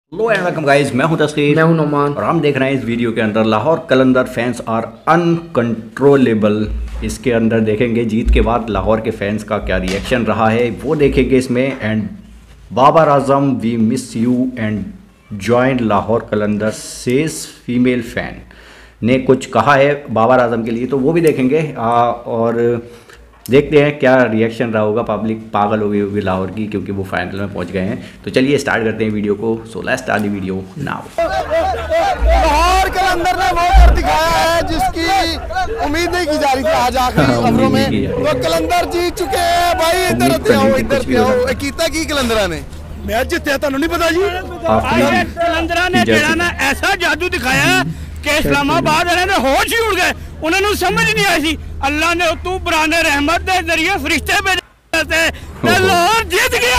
Hello and welcome guys, मैं हूं तस्कीर, मैं हूं नोमान और हम देख रहे हैं इस वीडियो के अंदर Lahore Qalandar fans are uncontrollable. इसके अंदर देखेंगे जीत के बाद लाहौर के फैंस का क्या रिएक्शन रहा है वो देखेंगे इसमें। And Babar Azam we miss you and joint Lahore Qalandar says female fan ने कुछ कहा है बाबर आजम के लिए, तो वो भी देखेंगे। और देखते हैं क्या रिएक्शन रहा होगा। पब्लिक पागल हो गई होगी लाहौर की, क्योंकि वो फाइनल में पहुंच गए हैं। तो चलिए स्टार्ट करते हैं वीडियो को। So let's start the video now. Lahore Qalandar ने वो कर दिखाया है जिसकी उम्मीद नहीं की जा रही थी आज आखिरी ओवरों में। तो कलंदर जीत चुके हैं भाई। इधर पे आओ, इधर पे आओ। कीता की कलंदरा ने मैच जितया, ਤੁਹਾਨੂੰ नहीं पता जी? कलंदरा ने जेड़ा ना ऐसा जादू दिखाया कि इस्लामाबाद वाले ने होश ही उड़ गए। उन्होंने समझ नहीं आई थी अल्लाह ने तू बराने रहमत के जरिए फरिश्ते भेजे थे। लाहौर जीत गया।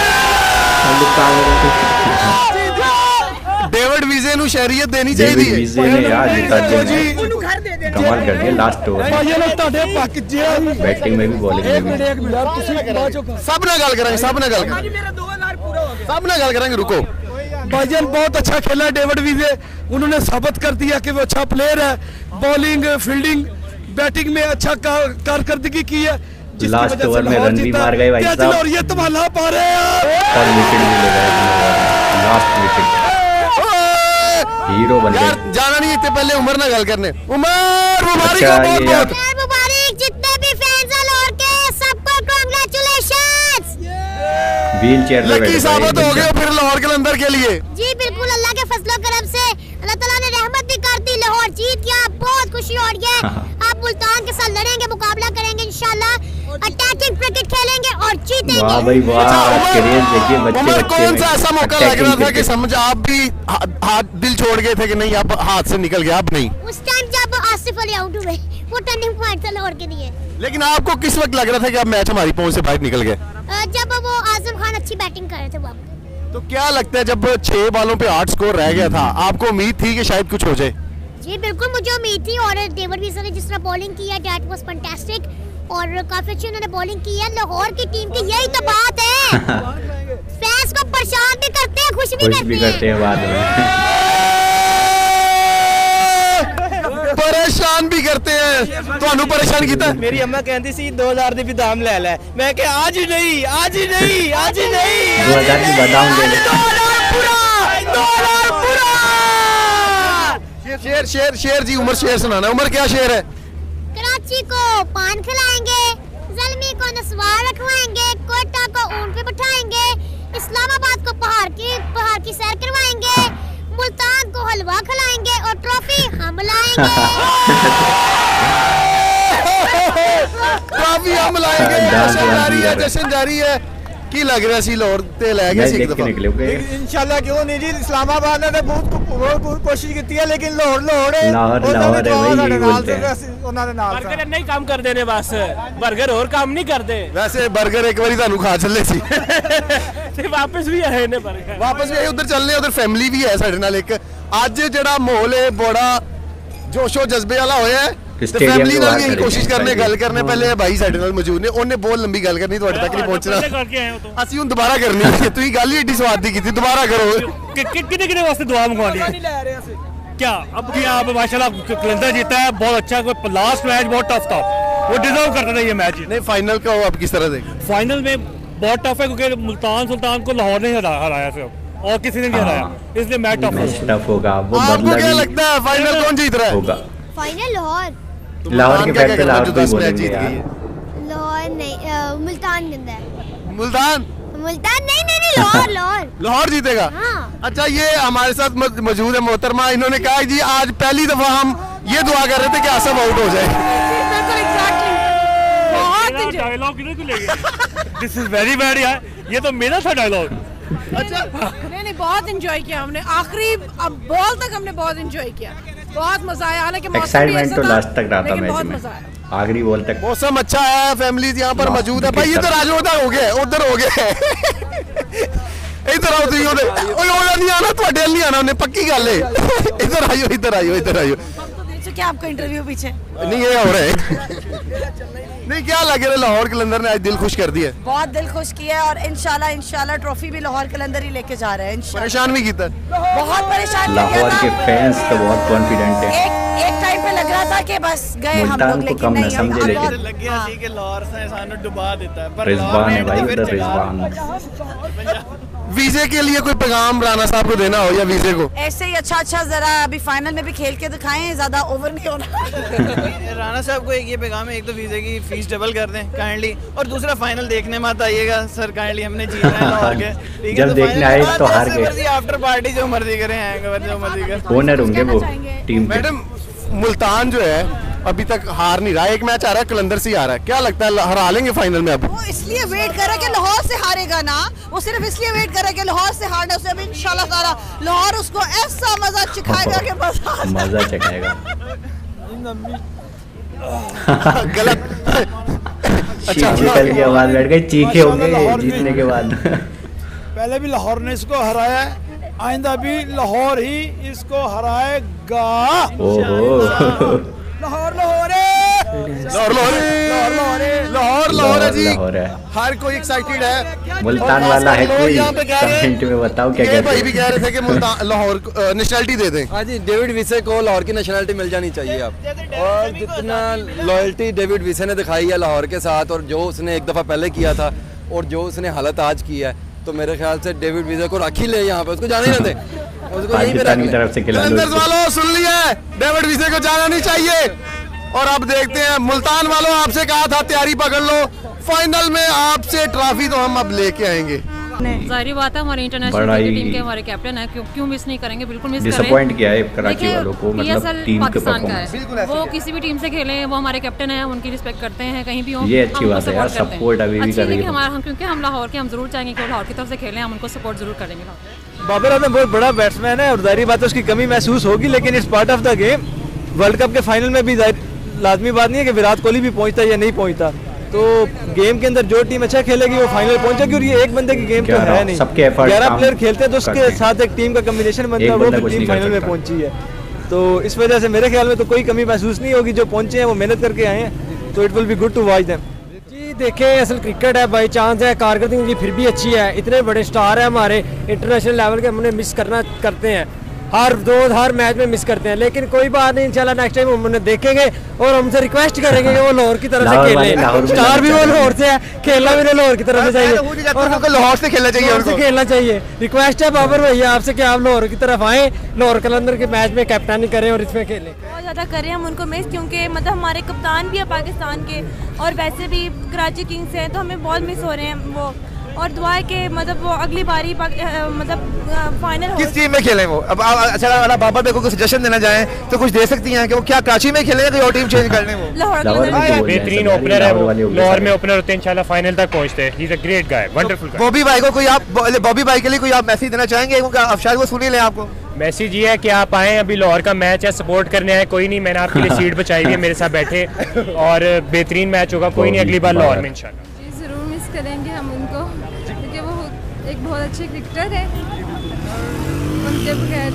डेविड विजे नु शहरियत देनी चाहिए। विजे ने यार कमाल कर दिया लास्ट ओवर। बैटिंग में भी बॉलिंग में भी। सब ना गल करेंगे, सब ना गल करेंगे, सब ना गल करेंगे। रुको, भाईजान बहुत अच्छा खेला डेविड विजे। उन्होंने साबित कर दिया कि वो अच्छा प्लेयर है। बॉलिंग, फील्डिंग, बैटिंग में अच्छा कारकर्दगी की है। लास्ट ओवर में रन भी मार गए भाई साहब, और ये तबाला पा रहे हैं और विकेट भी ले गए। लास्ट विकेट हीरो बन गए। जाना नहीं इतने पहले उमर ना गल करने। उमर मुबारक हो, बहुत बहुत मुबारक। जितने भी फैंस हैं लाहौर के सबको कांग्रेचुलेशंस। व्हील चेयर में लकी साबित हो गए फिर लाहौर कलंदर के लिए। जी बिल्कुल, अल्लाह के फजलो करम से अल्लाह ताला ने रहमत भी कर दी। लाहौर जीत गया, बहुत खुशी हो रही है। आप मुल्तान के साथ लड़ेंगे, मुकाबला करेंगे इंशाल्लाह। अटैकिंग क्रिकेट खेलेंगे और जीतेंगे। वाह भाई वाह, क्रेज देखिए बच्चे कौन सा ऐसा मौका लग रहा था कि समझ आप भी हाथ दिल छोड़ गए थे कि नहीं अब हाथ से निकल गया, अब नहीं? उस टाइम जब आसिफ अली आउट हुए वो टर्निंग पॉइंट था लाहौर के लिए। लेकिन आपको किस वक्त लग रहा था कि अब मैच हमारी पहुंच से बाहर निकल गए? जब वो आजम खान अच्छी बैटिंग कर रहे थे वहाँ। तो क्या लगता है जब 6 बॉलों पे 8 स्कोर रह गया था, आपको उम्मीद थी कि शायद कुछ हो जाए? जी बिल्कुल, मुझे उम्मीद थी। और डेविड विजे ने जिस तरह बॉलिंग की है दैट वाज फैंटास्टिक, और काफी अच्छी उन्होंने बॉलिंग की है। लाहौर की टीम की यही तो बात है। फैंस को परेशान भी करते हैं, खुश भी करते हैं बाद में। परेशान भी करते हैं। तो परेशान किया मेरी अम्मा कहती सी 2000 दी भी दाम ले ले। मैं कह आज ही नहीं, आज ही नहीं, आज ही नहीं, 2000 की बादाम ले ले। 2000 पूरा, 2000 पूरा। शेर शेर शेर जी, उमर शेर सुनाना। उमर क्या शेर है? कराची को पान खिलाएंगे, जलमी को नस्वार रखवाएंगे, कोटा को ऊंट पे बिठाएंगे, इस्लामाबाद को पहाड़ की सैर करवाएंगे, मुल्तान को हलवा खिलाएंगे और ट्रॉफी हम लाएंगे। ट्रॉफी हम लाएंगे। जश्न जारी है, जश्न जारी है। की लग रहा सी लाहौर ते ले गए सी एक दफा। इंशाल्लाह क्यों नहीं जी। इस्लामाबाद ने बहुत कोशिश की है, लेकिन लाहौर है भाई, बोलते हैं बर्गर नहीं काम कर देने, बस बर्गर और काम नहीं करते। वैसे बर्गर एक बारी तानू खा चले सी। वापस भी आए ने बर्गर, वापस भी आए। उधर चलने, उधर फैमिली भी है साडे नाल। एक आज जेड़ा माहौल है बड़ा जोशो जज्बे वाला होया है। फैमिली नाल भी कोशिश करने गल करने पहले भाई साडे नाल मौजूद ने। उन्हें बहुत लंबी गल करनी, तुहाडे तक नहीं पहुंचना। ਅਸੀਂ ਹੁਣ ਦੁਬਾਰਾ करनी है। ਤੁਸੀਂ ਗੱਲ ਹੀ ਏਡੀ ਸਵਾਦ ਦੀ ਕੀਤੀ, ਦੁਬਾਰਾ करो। कितने वास्ते दुआ मंगवानी है क्या? अब भी आप माशाल्लाह कलंदर जीता है, बहुत अच्छा। कोई लास्ट मैच बहुत टफ था, वो डिजर्व करता था ये मैच। नहीं फाइनल का आप किस तरह देखें? फाइनल में बहुत टफ है, क्योंकि मुल्तान सुल्तान को लाहौर ने हराया सिर्फ, और किसी ने नहीं हराया, इसलिए मैच टफ होगा। वो आपको क्या लगता है फाइनल कौन जीत रहा है? होगा फाइनल लाहौर के बैट पे लाहौर को मैच जीत गई है। लाहौर नहीं, मुल्तान जिंदा है। मुल्तान नहीं लाहौर लाहौर जीतेगा। हाँ। अच्छा, ये हमारे साथ मौजूद है मोहतरमा। इन्होंने कहा जी आज पहली दफा हम ये दुआ कर रहे थे कि आसम आउट हो जाए। Dialogue this is very bad यार, ये तो मेरा था डायलॉग। अच्छा नहीं, बहुत एंजॉय किया हमने। आखिरी बॉल तक हमने बहुत एंजॉय किया, बहुत मजा आया। हालांकि एक्साइटमेंट तो लास्ट तक रहा था मैच में, आखिरी बॉल तक। मौसम अच्छा है, फैमिलीज यहाँ पर मौजूद है। भाई इधर आ जाओ, उधर हो गए, उधर हो गए। इधर आओ तुम। नहीं आना, नहीं आना, उन्हें पक्की गल है। इधर आइयो, इधर आइयो, इधर आइयो। क्या आपका इंटरव्यू पीछे? नहीं ये हो रहा है। नहीं क्या लग रहा है, लाहौर कलंदर ने आज दिल खुश कर दिया? बहुत दिल खुश किया है और इंशाल्लाह ट्रॉफी भी लाहौर कलंदर ही लेके जा रहे हैं। परेशान भी किया, बहुत परेशान। लाहौर के फैंस तो बहुत कॉन्फिडेंट है। एक टाइम पे लग रहा था कि बस गए हम लोग, लेकिन नहीं समझे, लेकिन लाहौर से सानू डुबा देता है। रिजवान है भाई, उधर रिजवान। वीजे के लिए कोई पैगाम राणा साहब को देना हो या वीजे को? ऐसे ही अच्छा जरा अभी फाइनल में भी खेल के दिखाएं, ज्यादा ओवर नहीं होना। राणा साहब को एक ये पैगाम है, एक तो वीजे की फीस डबल कर दें काइंडली, और दूसरा फाइनल देखने मत आइएगा सर काइंडली, हमने जीतना है लाहौर के। जब देखने आए तो हार गए। आफ्टर पार्टी जो मर्जी करें, जो मर्जी करें। ओनर होंगे वो टीम के। मैडम मुल्तान जो है अभी तक हार नहीं रहा, एक मैच आ रहा है कलंदर से आ रहा है, क्या लगता है हरा लेंगे फाइनल में? अब वो इसलिए वेट कर रहा है कि लाहौर से हारेगा ना, वो सिर्फ इसलिए वेट कर रहा है कि लाहौर से हारना, उसे अभी इंशाल्लाह ताला लाहौर उसको ऐसा मजा चखाएगा कि मजा चखाएगा। गलत। अच्छा की आवाज बैठ गई, चीखे होंगे जीतने के बाद। पहले भी लाहौर ने इसको हराया है, आइंदा भी लाहौर ही इसको हराएगा। लाहौर है जी, हर कोई एक्साइटेड है। मुल्तान वाला है कोई? कमेंट में बताओ क्या कहते हैं। भाई भी कह रहे थे कि मुल्तान लाहौर नेशनलिटी दे दें। हाँ जी, डेविड विसे को लाहौर की नेशनलिटी मिल जानी चाहिए अब। और जितना लॉयल्टी डेविड विसे ने दिखाई है लाहौर के साथ, और जो उसने एक दफ़ा पहले किया था और जो उसने हालत आज की है, तो मेरे ख्याल से डेविड विसे को रख ही ले यहाँ पे, उसको जाने ही ना दे। पाकिस्तान की तरफ से कलंदर वालों सुन लिया है, डेविड विसे को जाना नहीं चाहिए। और अब देखते हैं मुल्तान वालों, आपसे कहा था तैयारी पकड़ लो, फाइनल में आपसे ट्रॉफी तो हम अब लेके आएंगे। जाहिर बात है, हमारे इंटरनेशनल टीम के हमारे कैप्टन है, क्यों मिस नहीं करेंगे, बिल्कुल मिस करेंगे। डिसअपॉइंट किया है कराची वालों को, मतलब टीम के पाकिस्तान का है, वो किसी भी टीम से खेले, वो हमारे कैप्टन है, उनकी रिस्पेक्ट करते हैं कहीं भी हो। ये अच्छी बात है यार, सपोर्ट अभी भी कर रही है हमारा, क्योंकि हम लाहौर के, हम जरूर चाहेंगे कि लाहौर की तरफ से खेलें, हम उनको सपोर्ट जरूर करेंगे। बाबर आजम बहुत बड़ा बैट्समैन है और जाहिर बात है उसकी कमी महसूस होगी, लेकिन इस part of the game world cup के फाइनल में भी लाजमी बात नहीं है कि विराट कोहली भी पहुंचता या नहीं पहुंचता, तो गेम के अंदर जो टीम अच्छा खेलेगी वो फाइनल पहुंचेगी। और ये एक बंदे की गेम तो है नहीं, 11 प्लेयर खेलते हैं तो उसके साथ एक टीम का कॉम्बिनेशन बनता है, वो भी टीम फाइनल में पहुंची है। तो इस वजह से मेरे ख्याल में तो कोई कमी महसूस नहीं होगी, जो पहुंचे हैं वो मेहनत करके आए हैं, तो it will be good to watch them. जी देखें, असल क्रिकेट है, बाई चांस है, कारकर्दगी उनकी फिर भी अच्छी है, इतने बड़े स्टार है हमारे इंटरनेशनल लेवल के, हमने मिस करते हैं, हर मैच में मिस करते हैं, लेकिन कोई बात नहीं, इंशाल्लाह नेक्स्ट टाइम हम उन्हें देखेंगे और हमसे रिक्वेस्ट करेंगे कि वो लाहौर की तरफ से खेलें। स्टार भी वो लाहौर से है, खेलना भी लाहौर की तरफ से चाहिए और लाहौर से खेलना चाहिए। रिक्वेस्ट है बाबर भैया आपसे कि आप लाहौर की तरफ आएँ, लाहौर कलंदर के मैच में कैप्टनी करें और इसमें खेलें। बहुत ज़्यादा करें हम उनको मिस, क्योंकि मतलब हमारे कप्तान भी है पाकिस्तान के और वैसे भी कराची किंग्स हैं, तो हमें बहुत मिस हो रहे हैं वो, और दुआ है कि मतलब वो अगली बारी मतलब फाइनल हो। किस टीम में खेलें वो? अब अच्छा अगर बाबर भाई को सजेशन देना चाहें तो कुछ दे सकती हैं कि वो क्या कराची में खेलें या टीम चेंज कर लें? वो बेहतरीन ओपनर है, वो लाहौर में ओपनर होते हैं, इंशाल्लाह फाइनल तक पहुंचते हैं। He is a great guy, wonderful guy. Bobby भाई को कोई आप, बॉबी भाई के लिए कोई आप मैसेज देना चाहेंगे? अब शायद वो सुन ही लें आपको। मैसेज ये है कि आप आएँ, अभी लाहौर का मैच है, सपोर्ट करने आए, कोई नहीं, मैंने आपके लिए सीट बचाई हुई है, मेरे साथ बैठे, और बेहतरीन मैच होगा, कोई नहीं, अगली बार लाहौर में इंशाल्लाह। जरूर मिस करेंगे हम उनको, क्योंकि वो एक बहुत अच्छे क्रिकेटर है, उनके बगैर।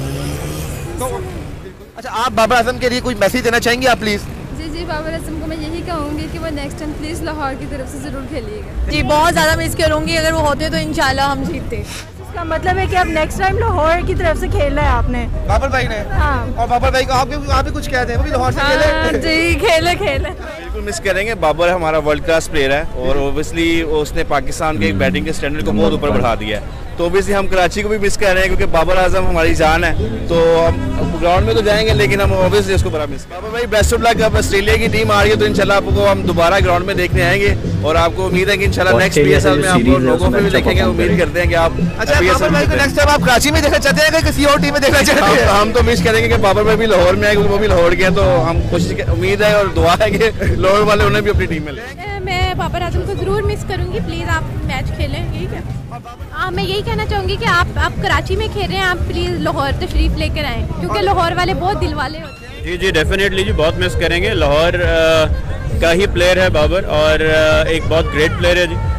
अच्छा आप बाबर आजम के लिए कोई मैसेज देना चाहेंगे आप प्लीज? जी बाबर आजम को मैं यही कहूँगी कि वो नेक्स्ट टाइम प्लीज़ लाहौर की तरफ से ज़रूर खेलिएगा। जी बहुत ज़्यादा मिस करूँगी, अगर वो होते तो इंशाल्लाह हम जीतते। इसका मतलब है कि अब नेक्स्ट टाइम लाहौर की तरफ से खेलना है आपने, बाबर भाई ने। हाँ। और बाबर भाई को आप भी कुछ कहते हैं, वो भी लाहौर से खेले? जी खेले बिल्कुल मिस करेंगे। बाबर हमारा वर्ल्ड क्लास प्लेयर है और ओबियसली उसने पाकिस्तान के बैटिंग के स्टैंडर्ड को बहुत ऊपर बढ़ा दिया है, तो ओबियसली हम कराची को भी मिस कर रहे हैं, क्योंकि बाबर आजम हमारी जान है, तो हम ग्राउंड में तो जाएंगे लेकिन हम ओबियसली उसको बड़ा मिस करेंगे। बाबर भाई बेस्ट ऑफ लक। अब ऑस्ट्रेलिया की टीम आ रही है तो इंशाल्लाह आपको हम दोबारा ग्राउंड में देखने आएंगे, और आपको उम्मीद है कि इंशाल्लाह नेक्स्ट PSL में आप लोगों में भी देखेंगे, उम्मीद करते हैं कि आप। अच्छा बाबर भाई को नेक्स्ट टाइम आप कराची में देखना चाहते हैं कि किसी और टीम में देखना चाहते हैं? हम तो मिस करेंगे कि बाबर भाई भी लाहौर में आए, क्योंकि वो भी लाहौर के हैं, तो हम कोशिश, उम्मीद है और दुआ है कि लाहौर वाले उन्हें भी अपनी टीम में लें। मैं बाबर आजम को ज़रूर मिस करूँगी, प्लीज़ आप मैच खेलें, ठीक है? मैं यही कहना चाहूँगी कि आप कराची में खेल रहे हैं, आप प्लीज़ लाहौर तशरीफ़ लेकर आएँ, क्योंकि लाहौर वाले बहुत दिल वाले होते हैं। जी डेफिनेटली जी, बहुत मिस करेंगे। लाहौर का ही प्लेयर है बाबर, और एक बहुत ग्रेट प्लेयर है जी,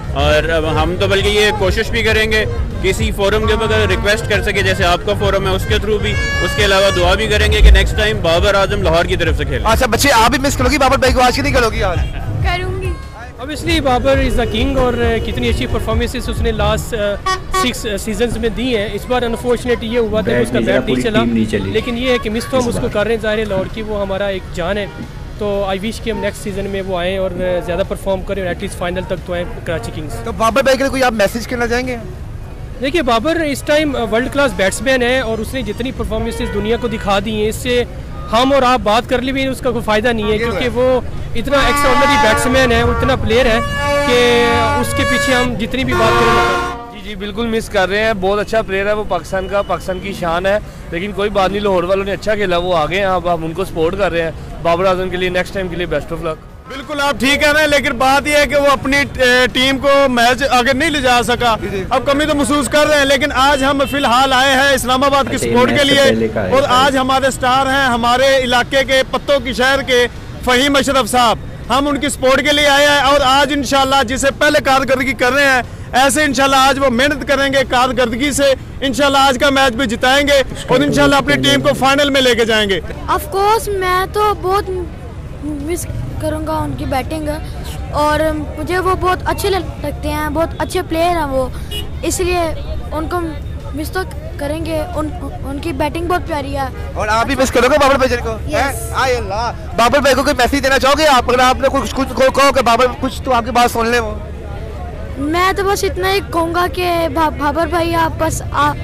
और अब हम तो बल्कि ये कोशिश भी करेंगे किसी फोरम के ऊपर रिक्वेस्ट कर सके, जैसे आपका फोरम है उसके थ्रू भी, उसके अलावा दुआ भी करेंगे कि नेक्स्ट टाइम बाबर आजम लाहौर की तरफ से खेले। अच्छा बच्चे, आप भी मिस करोगी बाबर भाई को आज की नहीं करोगी? आज करूँगी। Obviously Babar is the king और कितनी अच्छी परफॉर्मेंसेस उसने लास्ट 6 सीजन्स में दी हैं। इस बार अनफॉर्चुनेट ये हुआ था कि उसका बैट नहीं चला, लेकिन ये है कि मिस तो हम उसको कर रहे हैं, ज़ाहिर लाहौर की वो हमारा एक जान है। तो आई विश कि हम नेक्स्ट सीजन में वो आएँ और ज़्यादा परफॉर्म करें और एटलीस्ट फाइनल तक तो आएँ कराची किंग्स। तो बाबर भाई के लिए कोई आप मैसेज करना चाहेंगे? देखिए बाबर इस टाइम वर्ल्ड क्लास बैट्समैन है और उसने जितनी परफॉर्मेंसेस दुनिया को दिखा दी हैं, इससे हम और आप बात कर ली भी उसका कोई फ़ायदा नहीं है, क्योंकि वो इतना एक्स्ट्राऑर्डिनरी बैट्समैन है, वो इतना प्लेयर है कि उसके पीछे हम जितनी भी बात करें। जी बिल्कुल मिस कर रहे हैं, बहुत अच्छा प्लेयर है वो, पाकिस्तान की शान है। लेकिन कोई बात नहीं, लाहौर वालों ने अच्छा खेला, वो आगे हैं, अब हम उनको सपोर्ट कर रहे हैं। बाबर आजम के लिए नेक्स्ट टाइम के लिए बेस्ट ऑफ लक। बिल्कुल आप ठीक है ना, लेकिन बात यह है कि वो अपनी टीम को मैच आगे नहीं ले जा सका, अब कमी तो महसूस कर रहे हैं। लेकिन आज हम फिलहाल आए हैं इस्लामाबाद की सपोर्ट के लिए, और आज हमारे स्टार हैं हमारे इलाके के पत्तों की शहर के फ़हीम अशरफ साहब, हम उनकी सपोर्ट के लिए आए हैं। और आज इंशाल्लाह जिसे पहले कारकर्दगी कर रहे हैं, ऐसे इंशाल्लाह आज वो मेहनत करेंगे कारकर्दगी से, इंशाल्लाह आज का मैच भी जिताएंगे और इंशाल्लाह अपनी टीम को फाइनल में लेके जाएंगे। ऑफ कोर्स मैं तो बहुत मिस करूँगा उनकी बैटिंग, और मुझे वो बहुत अच्छे लगते हैं, बहुत अच्छे प्लेयर हैं वो, इसलिए उनको मिस तो करेंगे। उनकी बैटिंग बहुत प्यारी है। और आप भी मिस करोगे बाबर भाई को? आय अल्लाह, बाबर भाई को कोई मैसेज देना चाहोगे आप? अगर आपने कुछ कहो कि बाबर कुछ तो आपकी बात सुन ले वो। मैं तो बस इतना ही कहूँगा कि बाबर भाई आप बस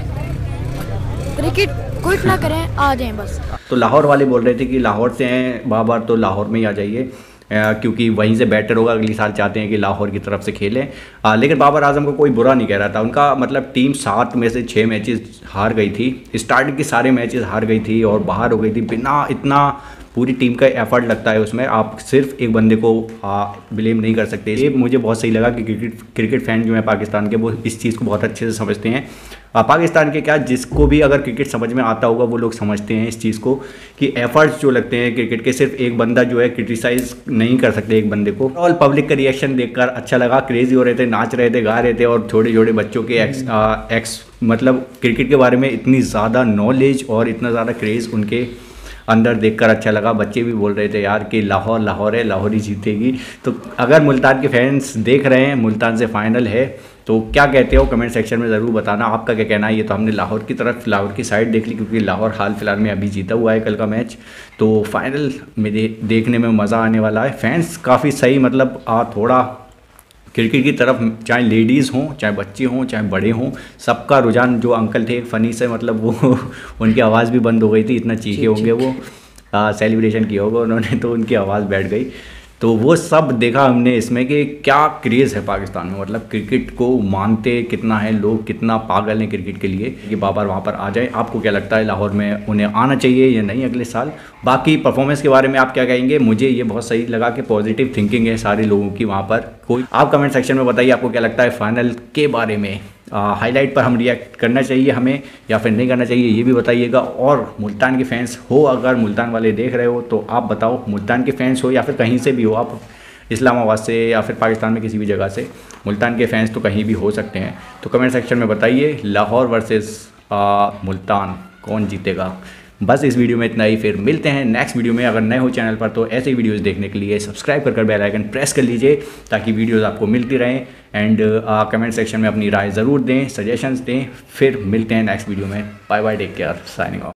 क्रिकेट क्विट ना करें, आ जाएं बस। तो लाहौर वाले बोल रहे थे कि लाहौर से हैं बाबर तो लाहौर में ही आ जाइए, क्योंकि वहीं से बेटर होगा, अगली साल चाहते हैं कि लाहौर की तरफ से खेलें। लेकिन बाबर आजम को कोई बुरा नहीं कह रहा था, उनका मतलब टीम 7 में से 6 मैचेस हार गई थी, स्टार्टिंग के सारे मैचेस हार गई थी और बाहर हो गई थी, बिना इतना पूरी टीम का एफर्ट लगता है उसमें, आप सिर्फ एक बंदे को ब्लेम नहीं कर सकते। ये मुझे बहुत सही लगा कि क्रिकेट फैन जो है पाकिस्तान के, वो इस चीज़ को बहुत अच्छे से समझते हैं। पाकिस्तान के क्या, जिसको भी अगर क्रिकेट समझ में आता होगा वो लोग समझते हैं इस चीज़ को कि एफर्ट्स जो लगते हैं क्रिकेट के, सिर्फ एक बंदा जो है क्रिटिसाइज़ नहीं कर सकते एक बंदे को। ऑल पब्लिक का रिएक्शन देखकर अच्छा लगा, क्रेजी हो रहे थे, नाच रहे थे, गा रहे थे, और छोटे छोटे बच्चों के मतलब क्रिकेट के बारे में इतनी ज़्यादा नॉलेज और इतना ज़्यादा क्रेज़ उनके अंदर देखकर अच्छा लगा। बच्चे भी बोल रहे थे यार कि लाहौर लाहौर है, लाहौर ही जीतेगी। तो अगर मुल्तान के फैंस देख रहे हैं, मुल्तान से फाइनल है, तो क्या कहते हो कमेंट सेक्शन में ज़रूर बताना, आपका क्या कहना है। ये तो हमने लाहौर की तरफ, लाहौर की साइड देख ली, क्योंकि लाहौर हाल फिलहाल में अभी जीता हुआ है कल का मैच, तो फाइनल में देखने में मज़ा आने वाला है। फैंस काफ़ी सही, मतलब थोड़ा क्रिकेट की तरफ, चाहे लेडीज़ हों, चाहे बच्चे हों, चाहे बड़े हों, सबका रुझान। जो अंकल थे फ़नी से, मतलब वो उनकी आवाज़ भी बंद हो गई थी, इतना चीखे होंगे वो, सेलिब्रेशन किया होगा उन्होंने, तो उनकी आवाज़ बैठ गई। तो वो सब देखा हमने इसमें कि क्या क्रेज़ है पाकिस्तान में, मतलब क्रिकेट को मानते कितना है लोग, कितना पागल हैं क्रिकेट के लिए कि बाबर वहाँ पर आ जाए। आपको क्या लगता है लाहौर में उन्हें आना चाहिए या नहीं अगले साल? बाकी परफॉर्मेंस के बारे में आप क्या कहेंगे? मुझे ये बहुत सही लगा कि पॉजिटिव थिंकिंग है सारे लोगों की वहाँ पर। कोई आप कमेंट सेक्शन में बताइए आपको क्या लगता है फाइनल के बारे में। हाईलाइट पर हम रिएक्ट करना चाहिए हमें या फिर नहीं करना चाहिए, ये भी बताइएगा। और मुल्तान के फैंस हो, अगर मुल्तान वाले देख रहे हो तो आप बताओ, मुल्तान के फैंस हो या फिर कहीं से भी हो, आप इस्लामाबाद से या फिर पाकिस्तान में किसी भी जगह से, मुल्तान के फैंस तो कहीं भी हो सकते हैं। तो कमेंट सेक्शन में बताइए लाहौर वर्सेस मुल्तान कौन जीतेगा। बस इस वीडियो में इतना ही, फिर मिलते हैं नेक्स्ट वीडियो में। अगर नए हो चैनल पर तो ऐसे वीडियोस देखने के लिए सब्सक्राइब कर बेल आइकन प्रेस कर लीजिए ताकि वीडियोस आपको मिलती रहें। एंड कमेंट सेक्शन में अपनी राय ज़रूर दें, सजेशंस दें। फिर मिलते हैं नेक्स्ट वीडियो में। Bye bye, take care, signing of.